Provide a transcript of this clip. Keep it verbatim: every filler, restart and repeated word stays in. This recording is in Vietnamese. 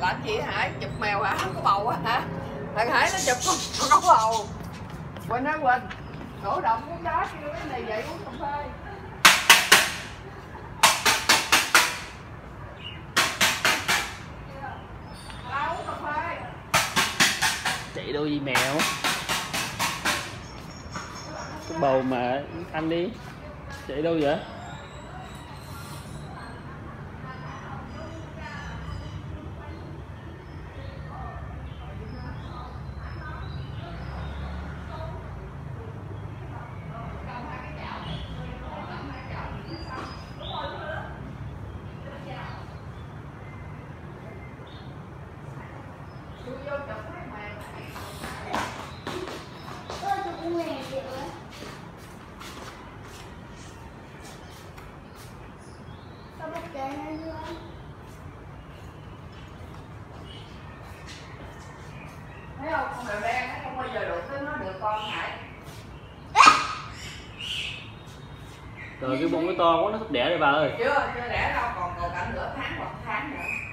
làm gì hả? Chụp mèo hả? Không có bầu hả? Thằng Hải nó chụp không, không có bầu. Quỳnh hả Quỳnh? Cổ động uống đá kêu cái này vậy uống cà phê. Tao uống cà phê. Chạy đâu gì mèo? Cái bầu mà anh đi. Chạy đâu vậy? Thấy không? Con mèo đen nó không bao giờ đụng tới nó được con Hải. Rồi cái bụng nó to quá nó sắp đẻ rồi bà ơi. Chưa, chưa đẻ đâu, còn còn cả nửa tháng hoặc tháng nữa.